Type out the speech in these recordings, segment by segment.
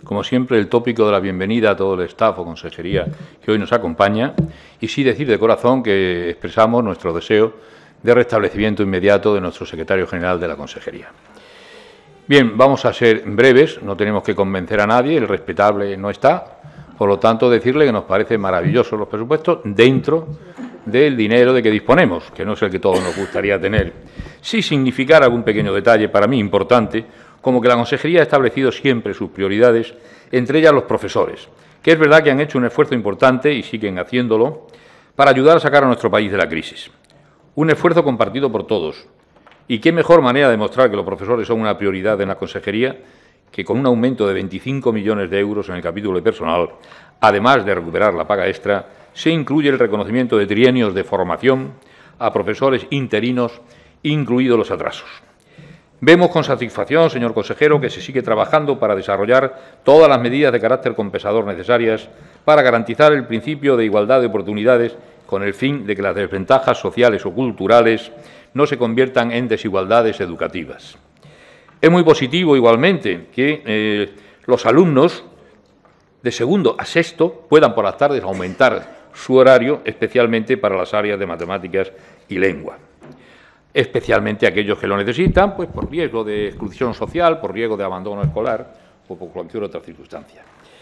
como siempre, el tópico de la bienvenida a todo el staff o consejería que hoy nos acompaña y sí decir de corazón que expresamos nuestro deseo de restablecimiento inmediato de nuestro secretario general de la consejería. Bien, vamos a ser breves, no tenemos que convencer a nadie, el respetable no está, por lo tanto decirle que nos parecen maravillosos los presupuestos dentro del dinero de que disponemos, que no es el que todos nos gustaría tener. Sí significar algún pequeño detalle para mí importante, como que la consejería ha establecido siempre sus prioridades, entre ellas los profesores, que es verdad que han hecho un esfuerzo importante y siguen haciéndolo para ayudar a sacar a nuestro país de la crisis. Un esfuerzo compartido por todos. Y qué mejor manera de demostrar que los profesores son una prioridad en la consejería que con un aumento de 25 millones de euros en el capítulo de personal, además de recuperar la paga extra, se incluye el reconocimiento de trienios de formación a profesores interinos, incluidos los atrasos. Vemos con satisfacción, señor consejero, que se sigue trabajando para desarrollar todas las medidas de carácter compensador necesarias para garantizar el principio de igualdad de oportunidades con el fin de que las desventajas sociales o culturales no se conviertan en desigualdades educativas. Es muy positivo, igualmente, que los alumnos de segundo a sexto puedan por las tardes aumentar su horario, especialmente para las áreas de matemáticas y lengua. Especialmente aquellos que lo necesitan, pues por riesgo de exclusión social, por riesgo de abandono escolar o por cualquier otra circunstancia.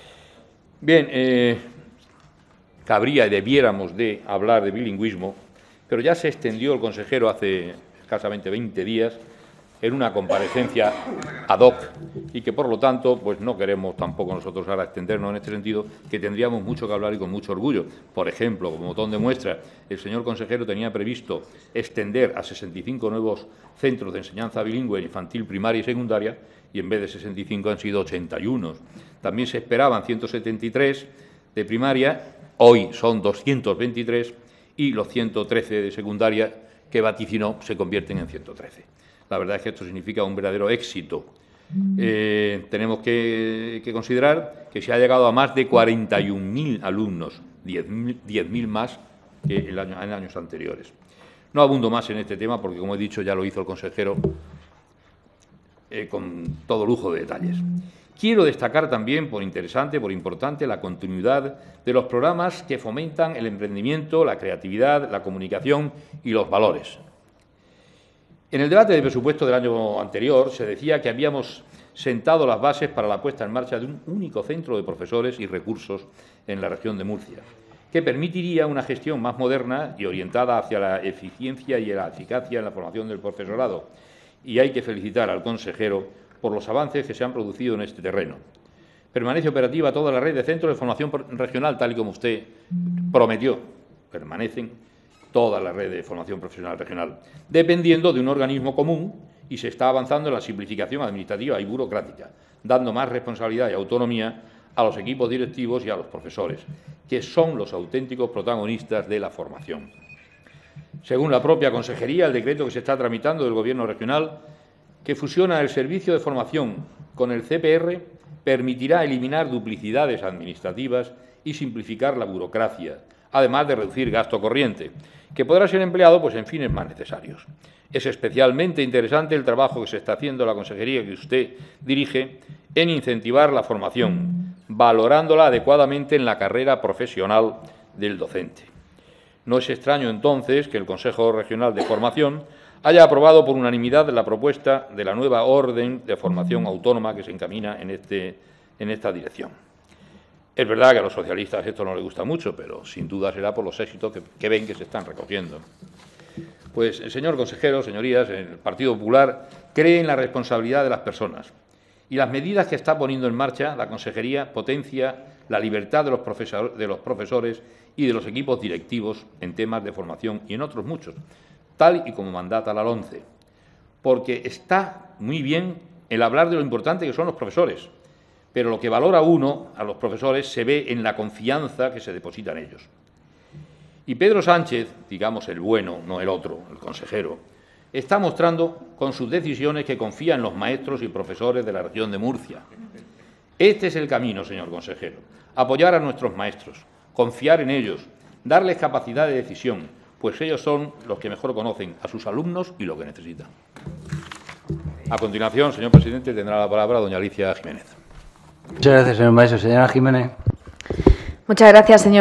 Bien, cabría y debiéramos de hablar de bilingüismo, pero ya se extendió el consejero hace escasamente 20 días en una comparecencia ad hoc y que, por lo tanto, pues no queremos tampoco nosotros ahora extendernos en este sentido, que tendríamos mucho que hablar y con mucho orgullo. Por ejemplo, como botón de muestra, el señor consejero tenía previsto extender a 65 nuevos centros de enseñanza bilingüe infantil, primaria y secundaria, y en vez de 65 han sido 81. También se esperaban 173 de primaria, hoy son 223, y los 113 de secundaria que vaticinó se convierten en 113. La verdad es que esto significa un verdadero éxito. Tenemos que considerar que se ha llegado a más de 41.000 alumnos, 10.000 más que en años anteriores. No abundo más en este tema porque, como he dicho, ya lo hizo el consejero con todo lujo de detalles. Quiero destacar también, por interesante, por importante, la continuidad de los programas que fomentan el emprendimiento, la creatividad, la comunicación y los valores. En el debate de presupuesto del año anterior se decía que habíamos sentado las bases para la puesta en marcha de un único centro de profesores y recursos en la región de Murcia, que permitiría una gestión más moderna y orientada hacia la eficiencia y la eficacia en la formación del profesorado. Y hay que felicitar al consejero por los avances que se han producido en este terreno. Permanece operativa toda la red de centros de formación regional, tal y como usted prometió. Permanecen toda la red de formación profesional regional, dependiendo de un organismo común, y se está avanzando en la simplificación administrativa y burocrática, dando más responsabilidad y autonomía a los equipos directivos y a los profesores, que son los auténticos protagonistas de la formación. Según la propia consejería, el decreto que se está tramitando del Gobierno regional, que fusiona el servicio de formación con el CPR, permitirá eliminar duplicidades administrativas y simplificar la burocracia, además de reducir gasto corriente, que podrá ser empleado pues, en fines más necesarios. Es especialmente interesante el trabajo que se está haciendo la consejería que usted dirige en incentivar la formación, valorándola adecuadamente en la carrera profesional del docente. No es extraño, entonces, que el Consejo Regional de Formación haya aprobado por unanimidad la propuesta de la nueva orden de formación autónoma que se encamina en esta dirección. Es verdad que a los socialistas esto no les gusta mucho, pero sin duda será por los éxitos que ven que se están recogiendo. Pues, señor consejero, señorías, el Partido Popular cree en la responsabilidad de las personas y las medidas que está poniendo en marcha la consejería potencia la libertad de los profesores y de los equipos directivos en temas de formación y en otros muchos, tal y como mandata la LOMCE, porque está muy bien el hablar de lo importante que son los profesores, pero lo que valora uno a los profesores se ve en la confianza que se deposita en ellos. Y Pedro Sánchez, digamos el bueno, no el otro, el consejero, está mostrando con sus decisiones que confía en los maestros y profesores de la región de Murcia. Este es el camino, señor consejero, apoyar a nuestros maestros, confiar en ellos, darles capacidad de decisión, pues ellos son los que mejor conocen a sus alumnos y lo que necesitan. A continuación, señor presidente, tendrá la palabra doña Alicia Jiménez. Muchas gracias, señor Maestro. Señora Jiménez. Muchas gracias, señor